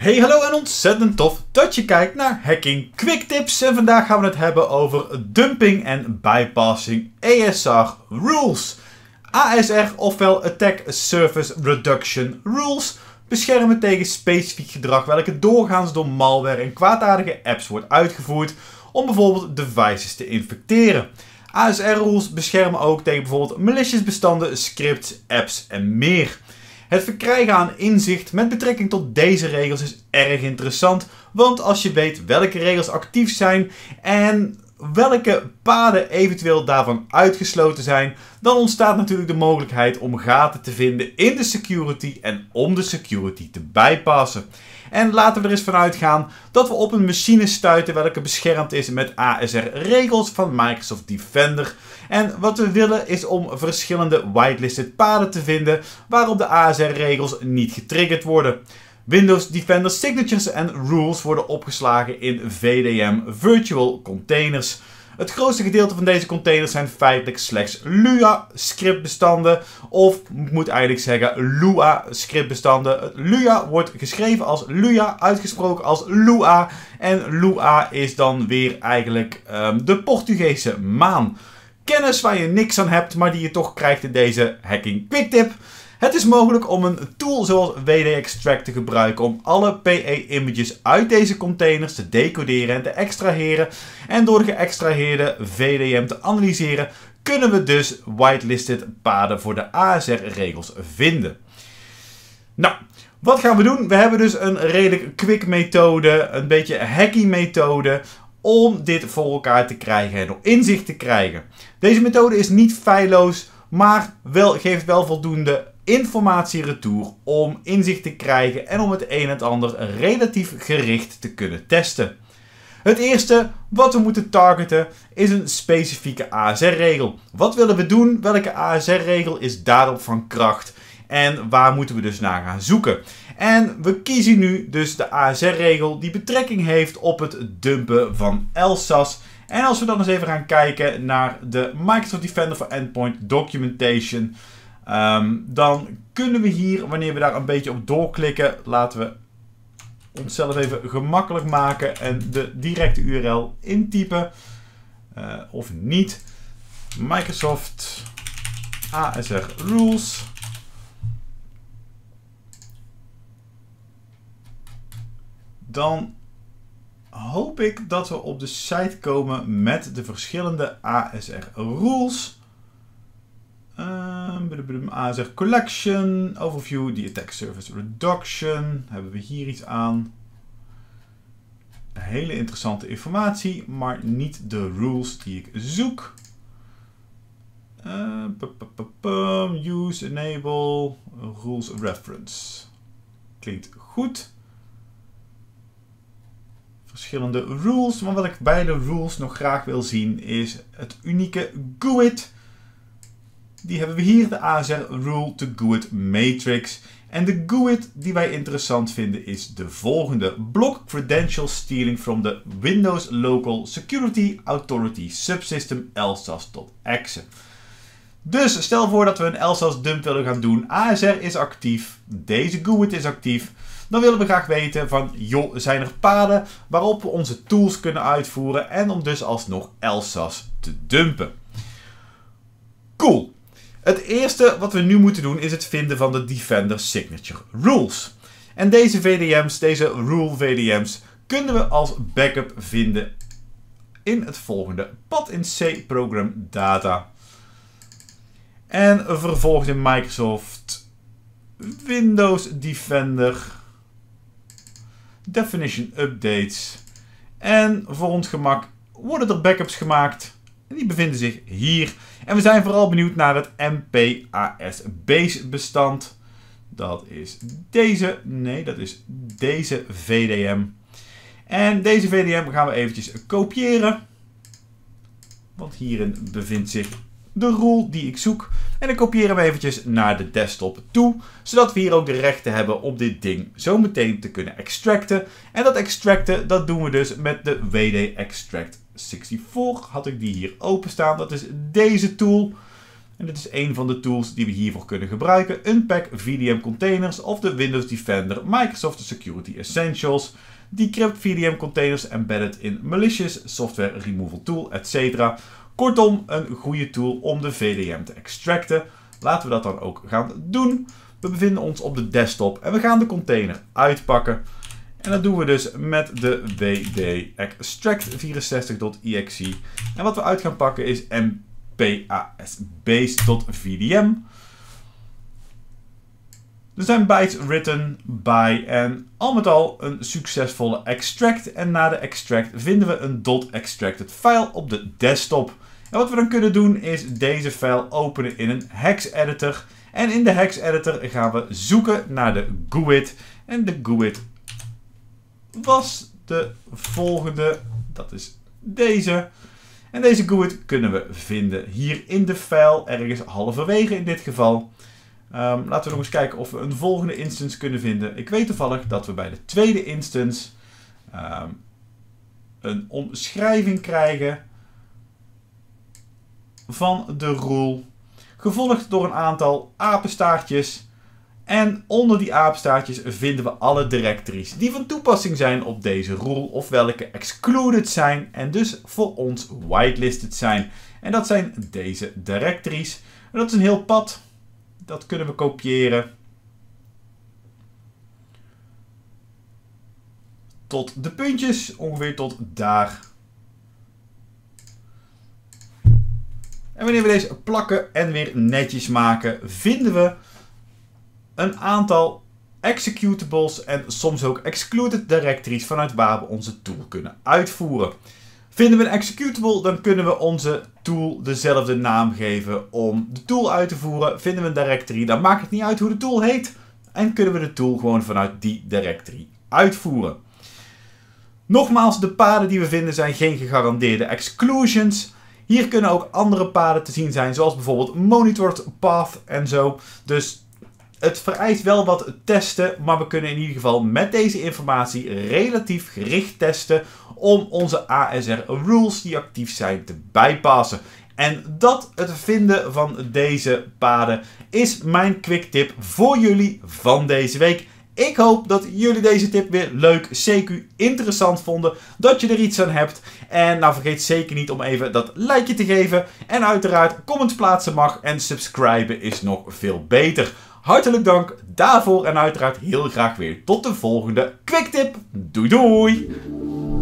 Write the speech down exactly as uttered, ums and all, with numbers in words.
Hey, hallo en ontzettend tof dat je kijkt naar Hacking Quick Tips. En vandaag gaan we het hebben over dumping en bypassing A S R rules. A S R, ofwel Attack Surface Reduction Rules, beschermen tegen specifiek gedrag welke doorgaans door malware en kwaadaardige apps wordt uitgevoerd om bijvoorbeeld devices te infecteren. A S R rules beschermen ook tegen bijvoorbeeld malicious bestanden, scripts, apps en meer. Het verkrijgen aan inzicht met betrekking tot deze regels is erg interessant, want als je weet welke regels actief zijn en welke paden eventueel daarvan uitgesloten zijn, dan ontstaat natuurlijk de mogelijkheid om gaten te vinden in de security en om de security te bypassen. En laten we er eens vanuit gaan dat we op een machine stuiten welke beschermd is met A S R-regels van Microsoft Defender. En wat we willen is om verschillende whitelisted paden te vinden waarop de A S R-regels niet getriggerd worden. Windows Defender signatures en rules worden opgeslagen in V D M virtual containers. Het grootste gedeelte van deze containers zijn feitelijk slechts Lua scriptbestanden, of ik moet eigenlijk zeggen Lua scriptbestanden. Lua wordt geschreven als Lua, uitgesproken als Lua, en Lua is dan weer eigenlijk um, de Portugese maan. Kennis waar je niks aan hebt, maar die je toch krijgt in deze Hacking Quick Tip. Het is mogelijk om een tool zoals W D Extract te gebruiken om alle P E-images uit deze containers te decoderen en te extraheren. En door de geëxtraheerde V D M te analyseren, kunnen we dus whitelisted paden voor de A S R-regels vinden. Nou, wat gaan we doen? We hebben dus een redelijk quick methode, een beetje hacky methode, om dit voor elkaar te krijgen en om inzicht te krijgen. Deze methode is niet feilloos, maar wel, geeft wel voldoende informatie retour om inzicht te krijgen en om het een en het ander relatief gericht te kunnen testen. Het eerste wat we moeten targeten is een specifieke A S R-regel. Wat willen we doen? Welke A S R-regel is daarop van kracht? En waar moeten we dus naar gaan zoeken? En we kiezen nu dus de A S R-regel die betrekking heeft op het dumpen van L S A S. En als we dan eens even gaan kijken naar de Microsoft Defender for Endpoint Documentation, Um, dan kunnen we hier, wanneer we daar een beetje op doorklikken, laten we onszelf even gemakkelijk maken en de directe U R L intypen. Uh, of niet. Microsoft A S R Rules. Dan hoop ik dat we op de site komen met de verschillende A S R rules. Um, A S R Collection, Overview, the Attack Surface Reduction. Hebben we hier iets aan? Hele interessante informatie, maar niet de rules die ik zoek. Uh, p -p -p -p use, enable, rules reference. Klinkt goed. Verschillende rules, maar wat ik bij de rules nog graag wil zien is het unieke G U I D. Die hebben we hier, de A S R Rule to G U I D Matrix. En de G U I D die wij interessant vinden is de volgende. Block credential stealing from the Windows Local Security Authority Subsystem L S A S.exe. Dus stel voor dat we een L S A S dump willen gaan doen. A S R is actief. Deze G U I D is actief. Dan willen we graag weten van, joh, zijn er paden waarop we onze tools kunnen uitvoeren en om dus alsnog L S A S te dumpen. Cool. Het eerste wat we nu moeten doen is het vinden van de Defender Signature Rules. En deze V D M's, deze Rule V D M's, kunnen we als backup vinden in het volgende pad in C Program Data. En vervolgens in Microsoft Windows Defender Definition Updates. En voor ons gemak worden er backups gemaakt. En die bevinden zich hier. En we zijn vooral benieuwd naar het M P A S base bestand. Dat is deze. Nee, dat is deze V D M. En deze V D M gaan we eventjes kopiëren. Want hierin bevindt zich de rule die ik zoek. En dan kopiëren we eventjes naar de desktop toe. Zodat we hier ook de rechten hebben om dit ding zo meteen te kunnen extracten. En dat extracten, dat doen we dus met de W D Extract vierenzestig. Had ik die hier openstaan. Dat is deze tool. En dit is een van de tools die we hiervoor kunnen gebruiken. Unpack V D M Containers of de Windows Defender Microsoft Security Essentials. Decrypt V D M Containers embedded in malicious software removal tool, et cetera. Kortom, een goede tool om de V D M te extracten. Laten we dat dan ook gaan doen. We bevinden ons op de desktop en we gaan de container uitpakken. En dat doen we dus met de W D extract vierenzestig dot E X E. En wat we uit gaan pakken is M P A S base.V D M. Er zijn bytes written by en al met al een succesvolle extract. En na de extract vinden we een .extracted file op de desktop. En wat we dan kunnen doen is deze file openen in een hex editor. En in de hex editor gaan we zoeken naar de G U I D. En de G U I D was de volgende. Dat is deze. En deze G U I D kunnen we vinden hier in de file. Ergens halverwege in dit geval. Um, laten we nog eens kijken of we een volgende instance kunnen vinden. Ik weet toevallig dat we bij de tweede instance um, een omschrijving krijgen van de rule. Gevolgd door een aantal apenstaartjes. En onder die apenstaartjes vinden we alle directories die van toepassing zijn op deze rule. Of welke excluded zijn en dus voor ons whitelisted zijn. En dat zijn deze directories. En dat is een heel pad. Dat kunnen we kopiëren tot de puntjes, ongeveer tot daar. En wanneer we deze plakken en weer netjes maken, vinden we een aantal executables en soms ook excluded directories vanuit waar we onze tool kunnen uitvoeren. Vinden we een executable, dan kunnen we onze tool dezelfde naam geven om de tool uit te voeren. Vinden we een directory, dan maakt het niet uit hoe de tool heet. En kunnen we de tool gewoon vanuit die directory uitvoeren. Nogmaals, de paden die we vinden zijn geen gegarandeerde exclusions. Hier kunnen ook andere paden te zien zijn, zoals bijvoorbeeld monitored path en zo. Dus het vereist wel wat testen, maar we kunnen in ieder geval met deze informatie relatief gericht testen om onze A S R rules die actief zijn te bypassen. En dat, het vinden van deze paden, is mijn quick tip voor jullie van deze week. Ik hoop dat jullie deze tip weer leuk, C Q, interessant vonden. Dat je er iets aan hebt. En nou vergeet zeker niet om even dat likeje te geven. En uiteraard comments plaatsen mag. En subscriben is nog veel beter. Hartelijk dank daarvoor. En uiteraard heel graag weer tot de volgende quick tip. Doei doei!